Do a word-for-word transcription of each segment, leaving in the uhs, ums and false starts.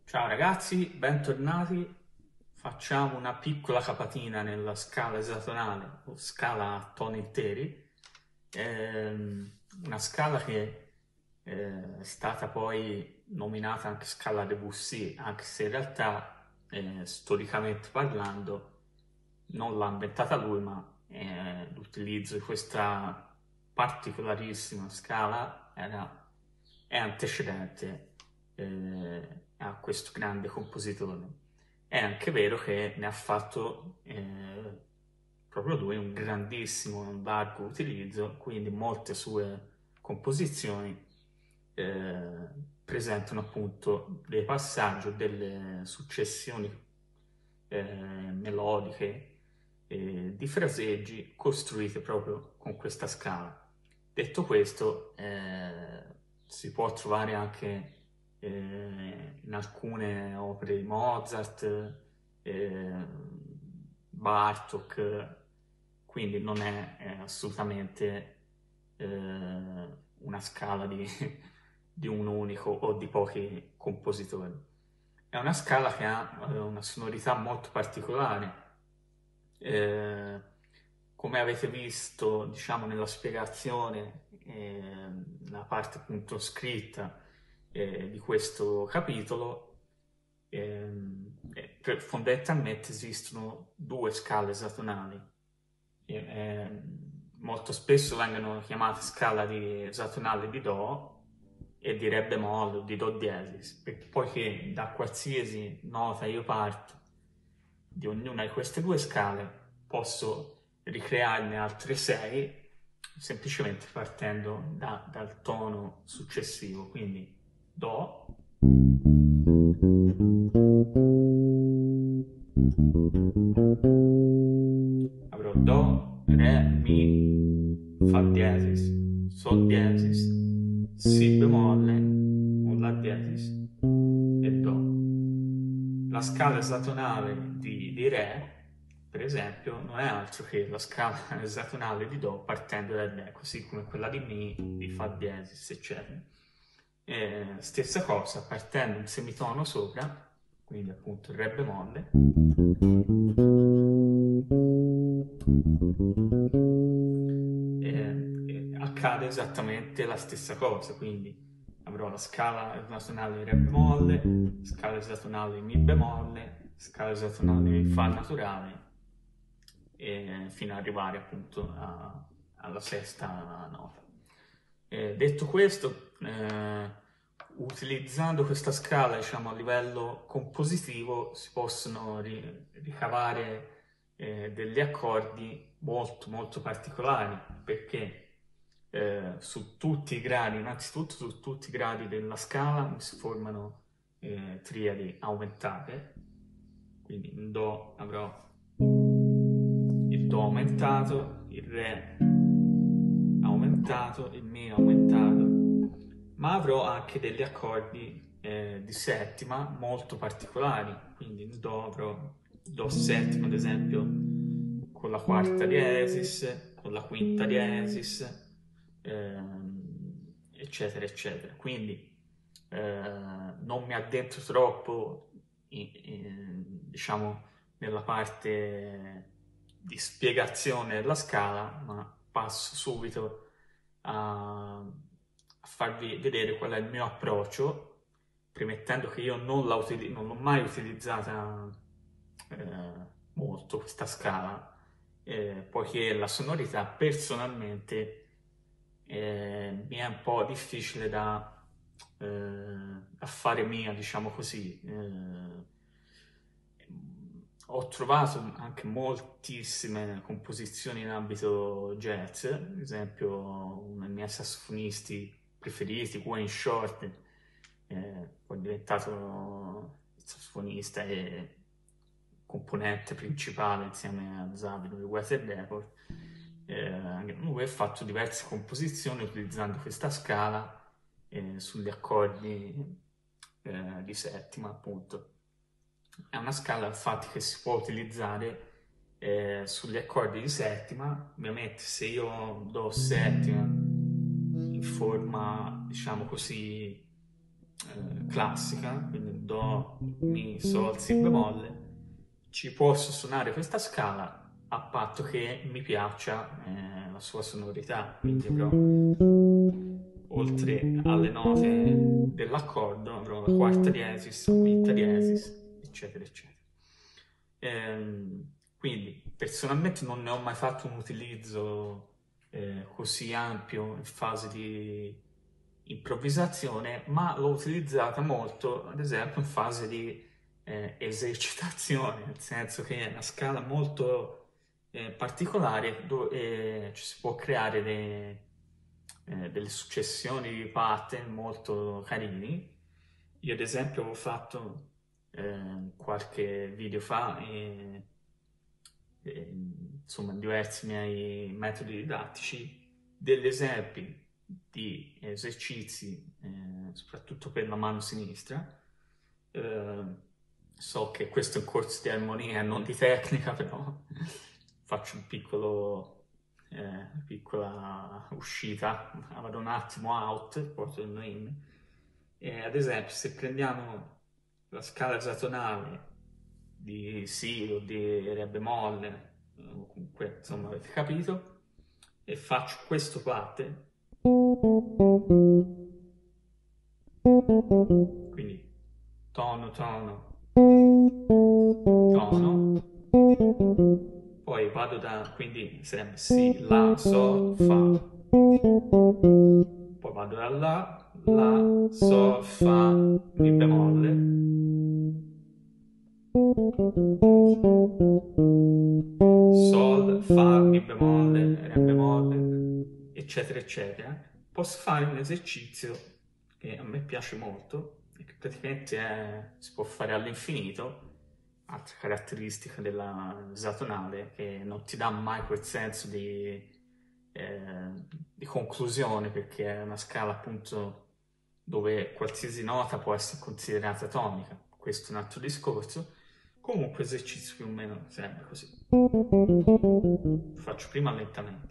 Ciao ragazzi, bentornati. Facciamo una piccola capatina nella scala esatonale o scala a toni interi. Ehm, una scala che eh, è stata poi nominata anche scala Debussy, anche se in realtà, eh, storicamente parlando, non l'ha inventata lui, ma eh, l'utilizzo di questa particolarissima scala era, è antecedente eh, a questo grande compositore. È anche vero che ne ha fatto eh, proprio lui un grandissimo, un largo utilizzo, quindi molte sue composizioni eh, presentano appunto dei passaggi o delle successioni eh, melodiche eh, di fraseggi costruite proprio con questa scala. Detto questo, eh, si può trovare anche eh, in alcune opere di Mozart, eh, Bartók, quindi non è, è assolutamente eh, una scala di, di un unico o di pochi compositori. È una scala che ha eh, una sonorità molto particolare. Eh, come avete visto, diciamo, nella spiegazione, eh, la parte appunto scritta eh, di questo capitolo, ehm, eh, fondamentalmente esistono due scale esatonali. Eh, eh, molto spesso vengono chiamate scala di esatonale di Do e di Re bemolle o di Do diesis, perché poiché da qualsiasi nota io parto di ognuna di queste due scale posso ricrearne altre sei semplicemente partendo da, dal tono successivo, quindi Do, avrò Do, Re, Mi, Fa diesis, Sol diesis, Si bemolle, o La diesis e Do. La scala esatonale di, di Re, per esempio, non è altro che la scala esatonale di Do partendo dal Re, così come quella di Mi, di Fa diesis, eccetera. E stessa cosa, partendo un semitono sopra, quindi appunto il Re bemolle, e, e accade esattamente la stessa cosa, quindi avrò la scala esatonale di Re bemolle, scala esatonale di Mi bemolle, scala esatonale di Fa naturale, e fino ad arrivare appunto a, alla sesta nota. Eh, detto questo, eh, utilizzando questa scala, diciamo, a livello compositivo si possono ri- ricavare eh, degli accordi molto molto particolari, perché eh, su tutti i gradi, innanzitutto su tutti i gradi della scala si formano eh, triadi aumentate, quindi in Do avrò il Do aumentato, il Re aumentato, il Mi aumentato, ma avrò anche degli accordi eh, di settima molto particolari, quindi in Do avrò Do settima ad esempio con la quarta diesis, con la quinta diesis, ehm, eccetera eccetera. Quindi eh, non mi addentro troppo in, in, diciamo nella parte di spiegazione della scala, ma passo subito a, a farvi vedere qual è il mio approccio, premettendo che io non, la utili- non l'ho mai utilizzata eh, molto questa scala, eh, poiché la sonorità personalmente eh, mi è un po' difficile da, eh, da fare mia, diciamo così. Eh, ho trovato anche moltissime composizione in ambito jazz, ad esempio uno dei miei sassofonisti preferiti, Wayne Shorter, eh, poi è diventato il sassofonista e componente principale insieme a Zabino di Weather Report. Eh, lui ha fatto diverse composizioni utilizzando questa scala eh, sugli accordi eh, di settima, appunto. È una scala infatti che si può utilizzare eh, sugli accordi di settima. Ovviamente se io do settima in forma, diciamo così, eh, classica, quindi Do, Mi, Sol, Si bemolle, ci posso suonare questa scala a patto che mi piaccia eh, la sua sonorità, quindi avrò, oltre alle note dell'accordo, avrò la quarta diesis, la quinta diesis, eccetera, eccetera. Ehm, quindi, personalmente non ne ho mai fatto un utilizzo eh, così ampio in fase di improvvisazione, ma l'ho utilizzata molto, ad esempio, in fase di eh, esercitazione, nel senso che è una scala molto eh, particolare dove eh, ci si può creare le, eh, delle successioni di pattern molto carini. Io ad esempio ho fatto eh, qualche video fa e, e, insomma diversi miei metodi didattici degli esempi di esercizi eh, soprattutto per la mano sinistra. Eh, so che questo è un corso di armonia, non di tecnica, però faccio un piccolo, eh, piccola uscita, vado un attimo out, poi torno in. E ad esempio, se prendiamo la scala esatonale di Si o di Re bemolle, o comunque, insomma, avete capito, e faccio questo pattern, quindi tono, tono, tono, poi vado da, quindi sarebbe Si, La, Sol, Fa, poi vado da La, La, Sol, Fa, Mi bemolle, Sol, Fa, Mi bemolle, Re bemolle, eccetera, eccetera. Posso fare un esercizio che a me piace molto e che praticamente è, si può fare all'infinito. Altra caratteristica della esatonale che non ti dà mai quel senso di, eh, di conclusione, perché è una scala appunto dove qualsiasi nota può essere considerata tonica. Questo è un altro discorso. Comunque esercizio più o meno sempre così. Lo faccio prima lentamente.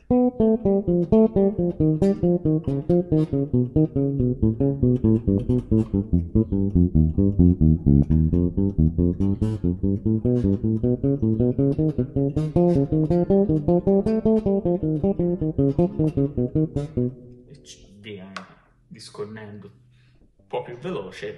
E via, discorrendo un po' più veloce,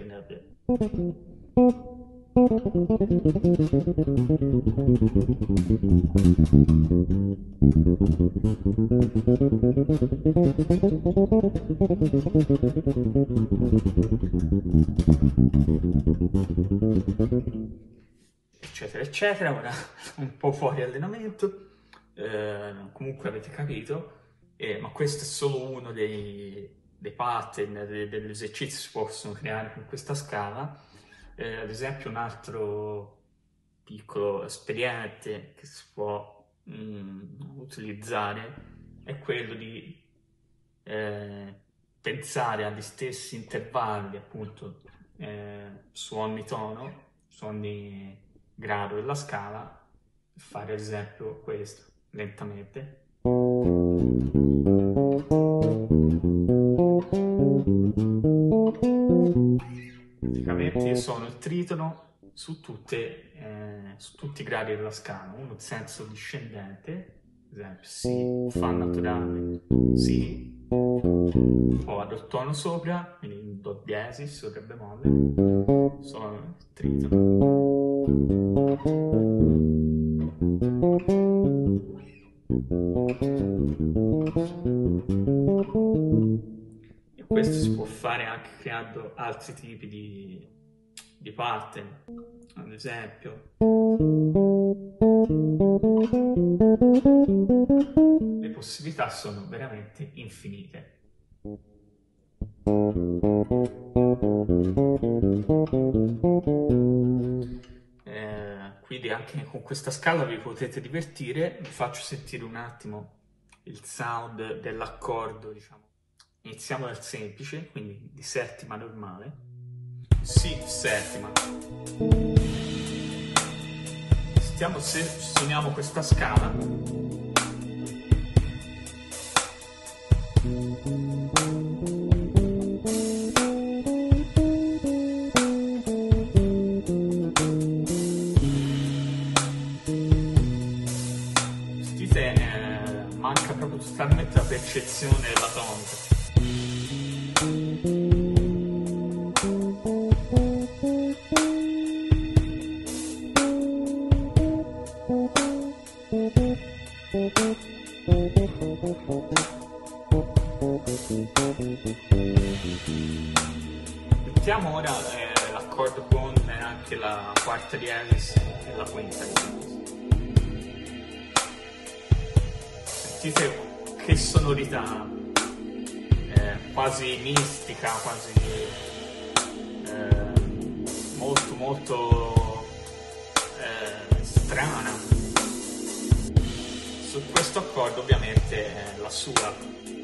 eccetera eccetera. Ora un po' fuori allenamento, eh, comunque avete capito, eh, ma questo è solo uno dei, dei pattern, dei, degli esercizi che si possono creare con questa scala. Eh, ad esempio un altro piccolo espediente che si può mh, utilizzare è quello di eh, pensare agli stessi intervalli, appunto, eh, su ogni tono, su ogni grado della scala, e fare ad esempio questo, lentamente. Praticamente io sono il tritono su, tutte, eh, su tutti i gradi della scala, uno in senso discendente, ad esempio Si, Fa naturale, Si, poi vado il tono sopra, quindi in Do diesis o Re bemolle, sono il tritono. E questo si può fare anche creando altri tipi di, di pattern, ad esempio le possibilità sono veramente infinite. Eh, quindi anche con questa scala vi potete divertire. Vi faccio sentire un attimo il sound dell'accordo, diciamo. Iniziamo dal semplice, quindi di settima normale. Si, settima. Stiamo, se suoniamo questa scala, l'eccezione della tonica. Mettiamo ora eh, l'accordo con anche la quarta diesis e la quinta diesis. Sentite che sonorità, eh, quasi mistica, quasi eh, molto molto eh, strana. Su questo accordo ovviamente eh, la sua.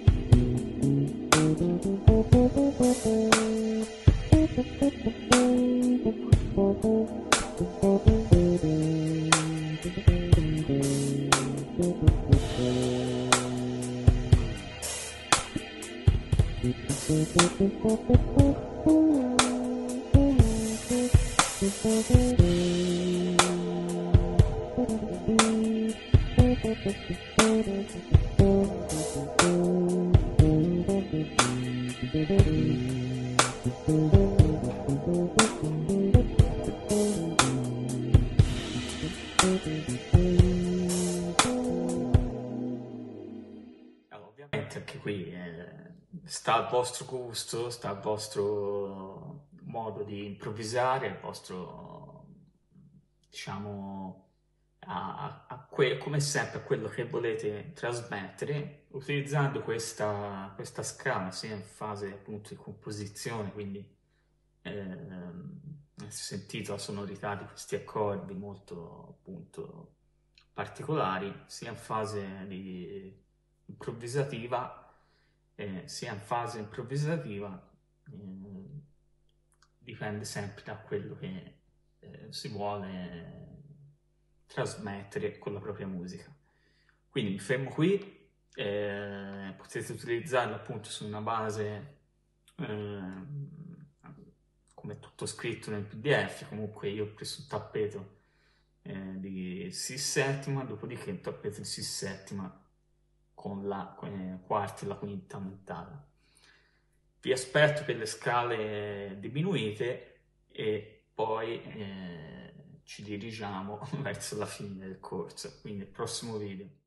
Allora, ovviamente anche qui eh, sta al vostro gusto, sta al vostro modo di improvvisare, al vostro, diciamo, a, a que- come sempre a quello che volete trasmettere, utilizzando questa, questa scala sia in fase appunto di composizione, quindi ehm, avete sentito la sonorità di questi accordi molto appunto particolari, sia in fase di improvvisativa, eh, sia in fase improvvisativa, eh, dipende sempre da quello che eh, si vuole trasmettere con la propria musica. Quindi mi fermo qui, eh, potete utilizzarlo appunto su una base eh, come tutto scritto nel P D F. Comunque io ho preso un tappeto eh, di Si settima, dopodiché un tappeto di Si settima con la eh, quarta e la quinta aumentata. Vi aspetto per le scale diminuite e poi eh, ci dirigiamo verso la fine del corso, quindi il prossimo video.